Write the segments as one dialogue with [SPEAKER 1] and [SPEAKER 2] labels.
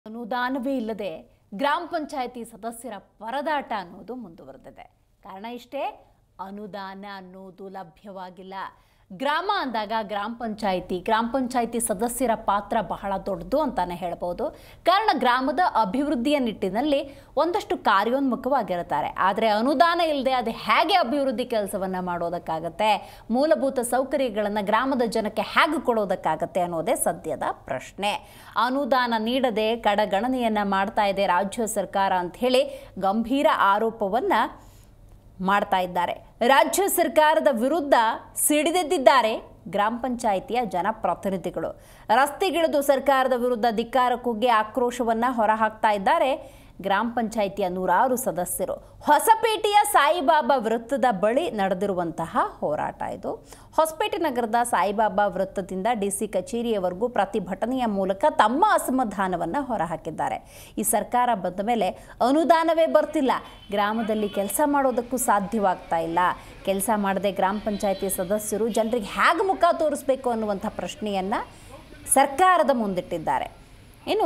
[SPEAKER 1] ಅನುದಾನವೇ ಇಲ್ಲದೆ ಗ್ರಾಮ ಪಂಚಾಯತಿ ಸದಸ್ಯರ ಪರದಾಟ ಅನ್ನೋದು ಮುಂದುವರೆದಿದೆ. ಕಾರಣ ಇಷ್ಟೇ, ಅನುದಾನ ಅನ್ನೋದು ಲಭ್ಯವಾಗಿಲ್ಲ. ಗ್ರಾಮ ಅಂದಾಗ ಗ್ರಾಮ ಪಂಚಾಯತಿ ಸದಸ್ಯರ ಪಾತ್ರ ಬಹಳ ದೊಡ್ಡದು ಅಂತಾನೆ ಹೇಳಬಹುದು. ಕಾರಣ ಗ್ರಾಮದ ಅಭಿವೃದ್ಧಿಯ ನಿಟ್ಟಿನಲ್ಲಿ ಒಂದಷ್ಟು ಕಾರ್ಯೋನ್ಮುಖವಾಗಿರುತ್ತಾರೆ. ಆದರೆ ಅನುದಾನ ಇಲ್ಲದೆ ಅದು ಹೇಗೆ ಅಭಿವೃದ್ಧಿ ಕೆಲಸವನ್ನ ಮಾಡೋದಕ್ಕಾಗತ್ತೆ, ಮೂಲಭೂತ ಸೌಕರ್ಯಗಳನ್ನು ಗ್ರಾಮದ ಜನಕ್ಕೆ ಹೇಗೆ ಕೊಡೋದಕ್ಕಾಗತ್ತೆ ಅನ್ನೋದೇ ಸದ್ಯದ ಪ್ರಶ್ನೆ. ಅನುದಾನ ನೀಡದೆ ಕಡಗಣನೆಯನ್ನ ಮಾಡ್ತಾ ಇದೆ ರಾಜ್ಯ ಸರ್ಕಾರ ಅಂತ ಹೇಳಿ ಗಂಭೀರ ಆರೋಪವನ್ನ ಮಾಡ್ತಾ ಇದ್ದಾರೆ. ರಾಜ್ಯ ಸರ್ಕಾರದ ವಿರುದ್ಧ ಸಿಡಿದೆದ್ದಿದ್ದಾರೆ ಗ್ರಾಮ ಪಂಚಾಯಿತಿಯ ಜನಪ್ರತಿನಿಧಿಗಳು. ರಸ್ತೆಗಿಳಿದು ಸರ್ಕಾರದ ವಿರುದ್ಧ ಧಿಕ್ಕಾರ ಕೂಗಿ ಆಕ್ರೋಶವನ್ನ ಹೊರಹಾಕ್ತಾ ಇದ್ದಾರೆ ಗ್ರಾಮ ಪಂಚಾಯಿತಿಯ ನೂರಾರು ಸದಸ್ಯರು. ಹೊಸಪೇಟೆಯ ಸಾಯಿಬಾಬಾ ವೃತ್ತದ ಬಳಿ ನಡೆದಿರುವಂತಹ ಹೋರಾಟ ಇದು. ಹೊಸಪೇಟೆ ನಗರದ ಸಾಯಿಬಾಬಾ ವೃತ್ತದಿಂದ ಡಿಸಿ ಕಚೇರಿಯವರೆಗೂ ಪ್ರತಿಭಟನೆಯ ಮೂಲಕ ತಮ್ಮ ಅಸಮಾಧಾನವನ್ನು ಹೊರಹಾಕಿದ್ದಾರೆ. ಈ ಸರ್ಕಾರ ಬಂದ ಮೇಲೆ ಅನುದಾನವೇ ಬರ್ತಿಲ್ಲ, ಗ್ರಾಮದಲ್ಲಿ ಕೆಲಸ ಮಾಡೋದಕ್ಕೂ ಸಾಧ್ಯವಾಗ್ತಾ ಇಲ್ಲ. ಕೆಲಸ ಮಾಡದೆ ಗ್ರಾಮ ಪಂಚಾಯಿತಿ ಸದಸ್ಯರು ಜನರಿಗೆ ಹೇಗೆ ಮುಖ ತೋರಿಸಬೇಕು ಅನ್ನುವಂಥ ಪ್ರಶ್ನೆಯನ್ನು ಸರ್ಕಾರದ ಮುಂದಿಟ್ಟಿದ್ದಾರೆ. ಇನ್ನು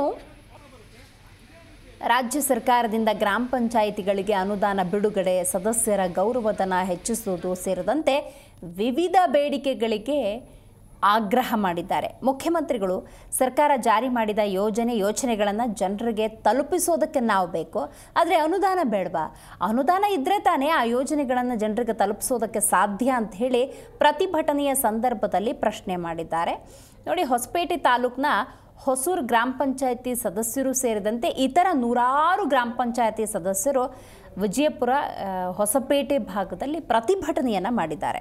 [SPEAKER 1] ರಾಜ್ಯ ಸರ್ಕಾರದಿಂದ ಗ್ರಾಮ ಪಂಚಾಯಿತಿಗಳಿಗೆ ಅನುದಾನ ಬಿಡುಗಡೆ, ಸದಸ್ಯರ ಗೌರವಧನ ಹೆಚ್ಚಿಸುವುದು ಸೇರಿದಂತೆ ವಿವಿಧ ಬೇಡಿಕೆಗಳಿಗೆ ಆಗ್ರಹ ಮಾಡಿದ್ದಾರೆ. ಮುಖ್ಯಮಂತ್ರಿಗಳು ಸರ್ಕಾರ ಜಾರಿ ಮಾಡಿದ ಯೋಜನೆಗಳನ್ನು ಜನರಿಗೆ ತಲುಪಿಸೋದಕ್ಕೆ ನಾವು ಬೇಕು, ಆದರೆ ಅನುದಾನ ಬೇಡವಾ? ಅನುದಾನ ಇದ್ದರೆ ತಾನೇ ಆ ಯೋಜನೆಗಳನ್ನು ಜನರಿಗೆ ತಲುಪಿಸೋದಕ್ಕೆ ಸಾಧ್ಯ ಅಂತ ಹೇಳಿ ಪ್ರತಿಭಟನೆಯ ಸಂದರ್ಭದಲ್ಲಿ ಪ್ರಶ್ನೆ ಮಾಡಿದ್ದಾರೆ. ನೋಡಿ, ಹೊಸಪೇಟೆ ತಾಲೂಕಿನ ಹೊಸೂರು ಗ್ರಾಮ ಪಂಚಾಯತಿ ಸದಸ್ಯರು ಸೇರಿದಂತೆ ಇತರ ನೂರಾರು ಗ್ರಾಮ ಪಂಚಾಯತಿ ಸದಸ್ಯರು ವಿಜಯಪುರ ಹೊಸಪೇಟೆ ಭಾಗದಲ್ಲಿ ಪ್ರತಿಭಟನೆಯನ್ನ ಮಾಡಿದ್ದಾರೆ.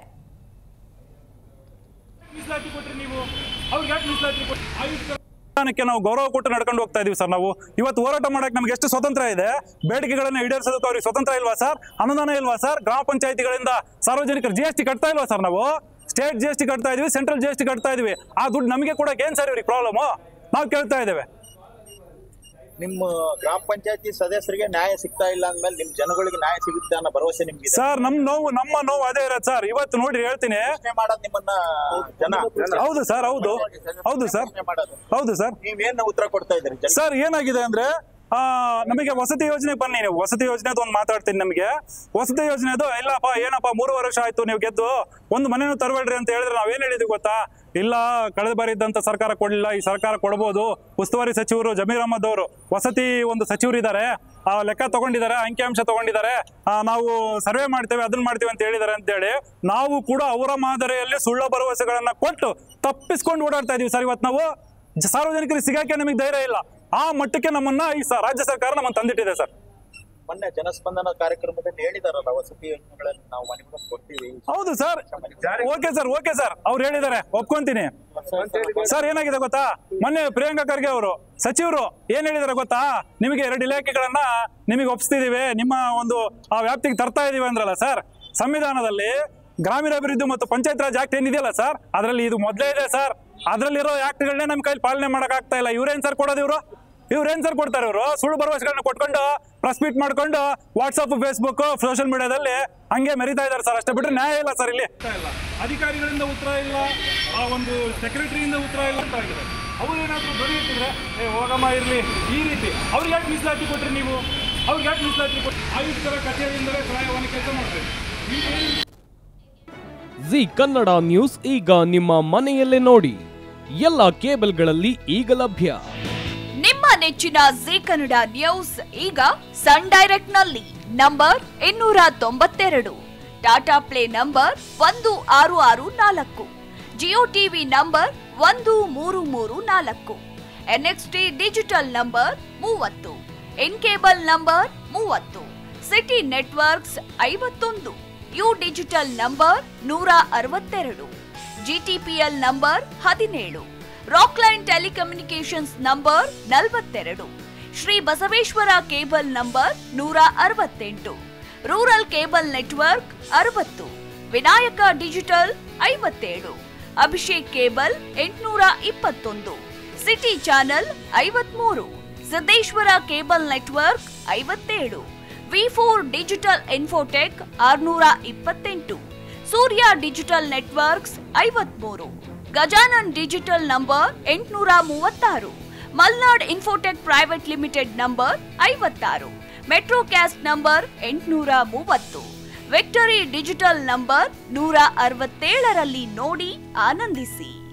[SPEAKER 2] ನಾವು ಗೌರವ ಕೊಟ್ಟು ನಡ್ಕೊಂಡು ಹೋಗ್ತಾ ಇದೀವಿ ಸರ್. ನಾವು ಇವತ್ತು ಹೋರಾಟ ಮಾಡಕ್ಕೆ ನಮ್ಗೆ ಎಷ್ಟು ಸ್ವತಂತ್ರ ಇದೆ, ಬೇಡಿಕೆಗಳನ್ನು ಈಡೇರಿಸೋದಕ್ಕೆ ಅವ್ರಿಗೆ ಸ್ವತಂತ್ರ ಇಲ್ವಾ ಸರ್? ಅನುದಾನ ಇಲ್ವಾ ಸರ್? ಗ್ರಾಮ ಪಂಚಾಯತಿಗಳಿಂದ ಸಾರ್ವಜನಿಕರು GST ಕಟ್ತಾ ಇಲ್ವಾ ಸರ್? ನಾವು ಸ್ಟೇಟ್ GST ಕಟ್ತಾ ಇದೀವಿ, ಸೆಂಟ್ರಲ್ GST ಕಟ್ತಾ ಇದೀವಿ. ಆ ದುಡ್ಡು ನಮಗೆ ಕೊಡಕ್ಕೆ ಏನ್ ಸರ್ ಇವ್ರಿಗೆ ಪ್ರಾಬ್ಲಮ್? ನಾವು ಕೇಳ್ತಾ ಇದ್ದೇವೆ.
[SPEAKER 3] ನಿಮ್ಮ ಗ್ರಾಮ ಪಂಚಾಯತಿ ಸದಸ್ಯರಿಗೆ ನ್ಯಾಯ ಸಿಗ್ತಾ ಇಲ್ಲ ಅಂದ್ಮೇಲೆ ನಿಮ್ ಜನಗಳಿಗೆ ನ್ಯಾಯ ಸಿಗುತ್ತೆ ಅನ್ನೋ ಭರವಸೆ ನಿಮ್ಗೆ
[SPEAKER 2] ಸರ್? ನಮ್ಮ ನೋವು ಅದೇ ಇರೋದು ಸರ್. ಇವತ್ತು ನೋಡಿ ಹೇಳ್ತೀನಿ,
[SPEAKER 3] ಮಾಡೋದು ನಿಮ್ಮನ್ನ ಜನ.
[SPEAKER 2] ಹೌದು ಸರ್, ಹೌದು ಸರ್, ಹೌದು ಸರ್.
[SPEAKER 3] ನೀವೇನ್ ಉತ್ತರ ಕೊಡ್ತಾ ಇದ್ದೀರಿ
[SPEAKER 2] ಸರ್? ಏನಾಗಿದೆ ಅಂದ್ರೆ ನಮಗೆ ವಸತಿ ಯೋಜನೆ ಬನ್ನಿ, ನೀವು ವಸತಿ ಯೋಜನೆದು ಒಂದು ಮಾತಾಡ್ತೀನಿ. ನಮಗೆ ವಸತಿ ಯೋಜನೆದು ಇಲ್ಲಪ್ಪ, ಏನಪ್ಪ 3 ವರ್ಷ ಆಯ್ತು ನೀವು ಗೆದ್ದು, ಒಂದು ಮನೆನೂ ತರಬೇಡ್ರಿ ಅಂತ ಹೇಳಿದ್ರೆ ನಾವೇನ್ ಹೇಳಿದ್ವಿ ಗೊತ್ತಾ? ಇಲ್ಲ, ಕಳೆದ ಬಾರಿ ಇದ್ದಂತ ಸರ್ಕಾರ ಕೊಡ್ಲಿಲ್ಲ, ಈ ಸರ್ಕಾರ ಕೊಡ್ಬೋದು. ಉಸ್ತುವಾರಿ ಸಚಿವರು ಜಮೀರ್ ಅಹಮದ್ ಅವರು ವಸತಿ ಒಂದು ಸಚಿವರು ಇದ್ದಾರೆ, ಆ ಲೆಕ್ಕ ತಗೊಂಡಿದ್ದಾರೆ, ಅಂಕಿಅಂಶ ತಗೊಂಡಿದ್ದಾರೆ. ನಾವು ಸರ್ವೆ ಮಾಡ್ತೇವೆ, ಅದನ್ನ ಮಾಡ್ತೇವೆ ಅಂತ ಹೇಳಿದ್ದಾರೆ ಅಂತ ಹೇಳಿ ನಾವು ಕೂಡ ಅವರ ಮಾದರಿಯಲ್ಲಿ ಸುಳ್ಳು ಭರವಸೆಗಳನ್ನ ಕೊಟ್ಟು ತಪ್ಪಿಸ್ಕೊಂಡು ಓಡಾಡ್ತಾ ಇದೀವಿ ಸರ್. ಇವತ್ತು ನಾವು ಸಾರ್ವಜನಿಕರಿಗೆ ಸಿಗಾಕೆ ನಮಗೆ ಧೈರ್ಯ ಇಲ್ಲ. ಆ ಮಟ್ಟಕ್ಕೆ ನಮ್ಮನ್ನ ಈ ರಾಜ್ಯ ಸರ್ಕಾರ ನಮ್ಮನ್ನು ತಂದಿಟ್ಟಿದೆ ಸರ್.
[SPEAKER 3] ಮೊನ್ನೆ ಜನಸ್ಪಂದನ ಕಾರ್ಯಕ್ರಮದಲ್ಲಿ ಹೇಳಿದಾರಲ್ಲ, ವಸತಿ ಯೋಜನೆಗಳಲ್ಲಿ ನಾವು ಮನೆಗಳನ್ನು ಕೊಡ್ತೀವಿ.
[SPEAKER 2] ಹೌದು ಸರ್, ಓಕೆ ಸರ್, ಅವ್ರು ಹೇಳಿದ್ದಾರೆ, ಒಪ್ಕೊಂತೀನಿ ಸರ್. ಏನಾಗಿದೆ ಗೊತ್ತಾ, ಮೊನ್ನೆ ಪ್ರಿಯಾಂಕಾ ಖರ್ಗೆ ಅವರು ಸಚಿವರು ಏನ್ ಹೇಳಿದಾರೆ ಗೊತ್ತಾ? ನಿಮಗೆ 2 ಇಲಾಖೆಗಳನ್ನ ನಿಮಗೆ ಒಪ್ಪಿಸ್ತಿದೀವಿ, ನಿಮ್ಮ ಒಂದು ಆ ವ್ಯಾಪ್ತಿಗೆ ತರ್ತಾ ಇದೀವಿ ಅಂದ್ರಲ್ಲ ಸರ್. ಸಂವಿಧಾನದಲ್ಲಿ ಗ್ರಾಮೀಣಾಭಿವೃದ್ಧಿ ಮತ್ತು ಪಂಚಾಯತ್ ರಾಜ್ ಆಕ್ಟ್ ಏನಿದೆಯಲ್ಲ ಸರ್, ಅದರಲ್ಲಿ ಇದು ಮೊದಲೇ ಇದೆ ಸರ್. ಅದರಲ್ಲಿರೋ ಆಕ್ಟ್ಗಳನ್ನೇ ನಮ್ಮ ಕೈಲಿ ಪಾಲನೆ ಮಾಡಕ್ ಆಗ್ತಾ ಇಲ್ಲ. ಇವ್ರೇನ್ ಸರ್ ಕೊಡೋದು? ಇವ್ರೇನ್ ಸರ್ ಕೊಡ್ತಾರೆ? ಇವರು ಸುಳ್ಳು ಭರವಸೆಗಳನ್ನ ಕೊಟ್ಕೊಂಡು ಪ್ರೆಸ್ ಮೀಟ್ ಮಾಡ್ಕೊಂಡು ವಾಟ್ಸಪ್, ಫೇಸ್ಬುಕ್, ಸೋಷಿಯಲ್ ಮೀಡಿಯಾದಲ್ಲಿ ಹಂಗೆ ಮೆರಿತಾ ಇದಾರೆ ಸರ್. ಅಷ್ಟೇ ಬಿಟ್ರೆ ನ್ಯಾಯ ಇಲ್ಲ ಸರ್. ಇಲ್ಲಿ ಅಧಿಕಾರಿಗಳಿಂದ ಉತ್ತರ ಇಲ್ಲ, ಆ ಒಂದು ಸೆಕ್ರೆಟರಿಯಿಂದ ಉತ್ತರ ಇಲ್ಲ ಅಂತ ಆಗಿದೆ. ಅವ್ರು ಏನಾದ್ರು ಧ್ವನಿ ಇಟ್ಟಿದ್ರೆ ಹೋಗಮ್ಮ ಇರ್ಲಿ, ಈ ರೀತಿ ಅವ್ರಿಗೆ ಯಾಕೆ ಮೀಸಲಾತಿ ಕೊಟ್ರಿ? ನೀವು ಅವ್ರಿಗೆ ಯಾಕೆ ಮೀಸಲಾತಿ ಕೊಟ್ರಿ? ಆಯುಕ್ತರ ಕಚೇರಿಯಿಂದಲೇ ಸಹಾಯವಾಣಿ ಕೆಲಸ ಮಾಡ್ತೀವಿ.
[SPEAKER 4] ಜಿ ಕನ್ನಡ ನ್ಯೂಸ್ ಈಗ ನಿಮ್ಮ ಮನೆಯಲ್ಲೇ ನೋಡಿ. ಎಲ್ಲ ಕೇಬಲ್ಗಳಲ್ಲಿ ಈಗ ಲಭ್ಯ.
[SPEAKER 5] ನಿಮ್ಮ ನೆಚ್ಚಿನ ಜಿ ಕನ್ನಡ ನ್ಯೂಸ್ ಈಗ ಸನ್ ಡೈರೆಕ್ಟ್ ನಲ್ಲಿ number 292, Tata Play number 1664, Jio TV number 1334, NXT digital number 30, in cable number 30, City Networks 51, U digital number 162, GTPL number 17, Rockline telecommunications number 42, Shri Basaveshwara cable number 168, rural cable network 60, Vinayaka digital 57, Abhishek cable 821, City channel 53, Siddeshwara cable network 57, V4 digital infotech 628, Surya digital networks 53, Gajanan digital number 836, Malnad infotech private limited number 56, Metrocast number 830, Victory digital number 167ರಲ್ಲಿ ನೋಡಿ ಆನಂದಿಸಿ.